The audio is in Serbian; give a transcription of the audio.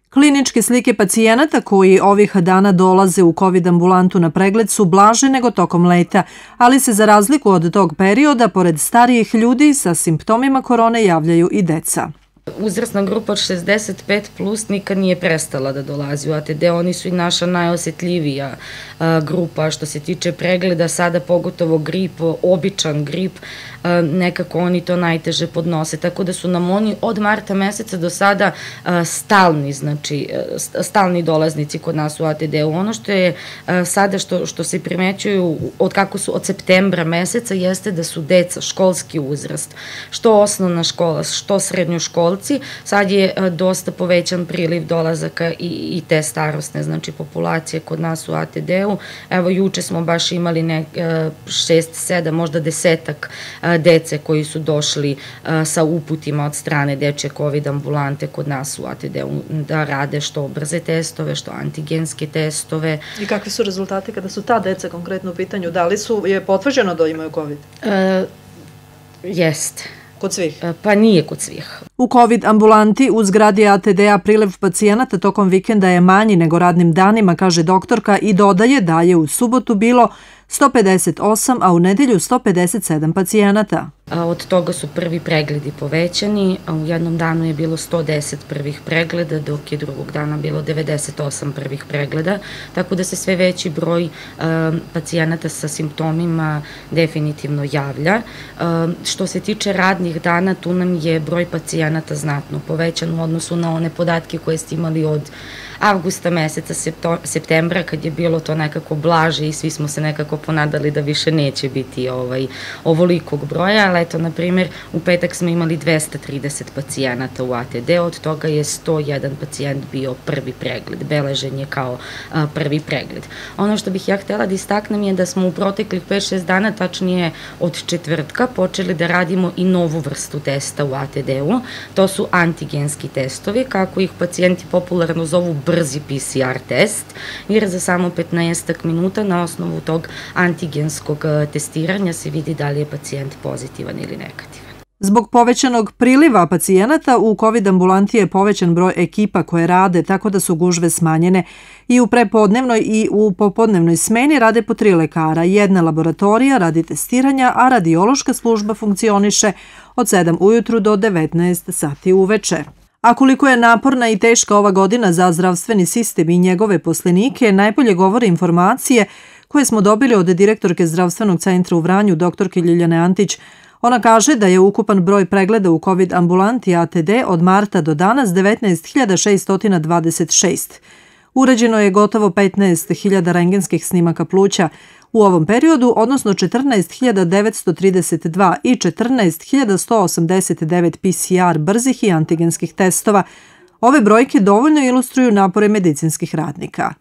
Kliničke slike pacijenata koji ovih dana dolaze u COVID ambulantu na pregled su blaže nego tokom leta, ali se za razliku od tog perioda, pored starijih ljudi sa simptomima korone javljaju i deca. Uzrasna grupa od 65 plus nikad nije prestala da dolazi u ATD, oni su i naša najosetljivija grupa što se tiče pregleda, sada pogotovo grip, običan grip, nekako oni to najteže podnose, tako da su nam oni od marta meseca do sada stalni dolaznici kod nas u ATD-u. Ono što je sada što se primećuju od septembra meseca jeste da su deca, školski uzrast, što osnovna škola, što srednjoškolci, sad je dosta povećan priliv dolazaka i te starosne, znači populacije kod nas u ATD-u. Evo, juče smo baš imali 6, 7, možda 10-ak dece koji su došli sa uputima od strane dečje COVID ambulante kod nas u ATD-u da rade što brze testove, što antigenske testove. I kakvi su rezultati kada su ta deca konkretno u pitanju? Da li je potvrđeno da imaju COVID? Jeste. Kod svih? Pa nije kod svih. U COVID ambulanti u zgradi ATD-a priliv pacijenata tokom vikenda je manji nego radnim danima, kaže doktorka i dodaje da je u subotu bilo 158, a u nedelju 157 pacijenata. Od toga su prvi pregledi povećani, a u jednom danu je bilo 110 prvih pregleda, dok je drugog dana bilo 98 prvih pregleda, tako da se sve veći broj pacijenata sa simptomima definitivno javlja. Što se tiče radnih dana, tu nam je broj pacijenata znatno povećan u odnosu na one podatke koje ste imali od avgusta meseca, septembra, kad je bilo to nekako blaže i svi smo se nekako ponadali da više neće biti ovolikog broja, ali eto, na primjer, u petak smo imali 230 pacijenata u ATD, od toga je 101 pacijent bio prvi pregled, beležen je kao prvi pregled. Ono što bih ja htela da istaknem je da smo u proteklih 5-6 dana, tačnije od četvrtka, počeli da radimo i novu vrstu testa u ATD-u. To su antigenski testovi, kako ih pacijenti popularno zovu brzi PCR test, jer za samo 15 minuta na osnovu tog antigenskog testiranja se vidi da li je pacijent pozitivan ili negativan. Zbog povećanog priliva pacijenata u COVID ambulanti je povećan broj ekipa koje rade, tako da su gužve smanjene. I u prepodnevnoj i u popodnevnoj smeni rade po 3 lekara, jedna laboratorija radi testiranja, a radiološka služba funkcioniše od 7 ujutru do 19 sati uveče. A koliko je naporna i teška ova godina za zdravstveni sistem i njegove poslenike, najbolje govore informacije koje smo dobili od direktorke Zdravstvenog centra u Vranju, doktorke Ljiljane Antić. Ona kaže da je ukupan broj pregleda u COVID ambulanti ATD od marta do danas 19.626. Urađeno je gotovo 15.000 rentgenskih snimaka pluća u ovom periodu, odnosno 14.932 i 14.189 PCR brzih i antigenskih testova. Ove brojke dovoljno ilustruju napore medicinskih radnika.